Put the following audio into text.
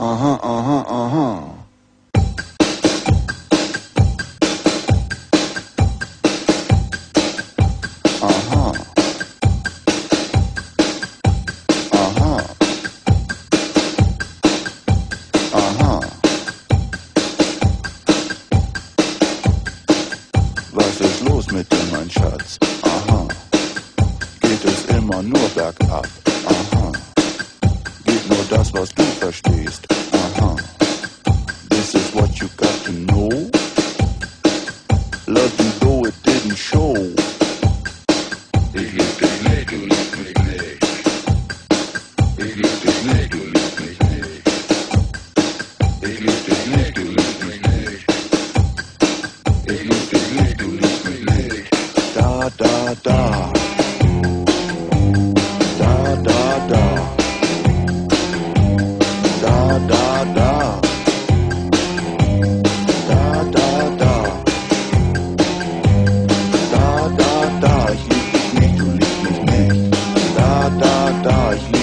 Aha, aha, aha. Aha. Aha. Aha. Was ist los mit dir, mein Schatz? Aha. Geht es immer nur bergab? Aha. Geht nur das, was du verstehst? Aha. This is what you got to know. Love you though it didn't show. Ich lieb dich nicht, du liebst mich nicht. Ich lieb dich nicht, du liebst mich nicht. Ich lieb dich nicht, du liebst mich nicht. Ich lieb dich nicht, du liebst mich nicht. Da, da, da. Da, da, da. Da, da, da. Da, da, da. Da, da, da. Ich lieb dich nicht, du liebst mich nicht. Da, da, da. Ich lieb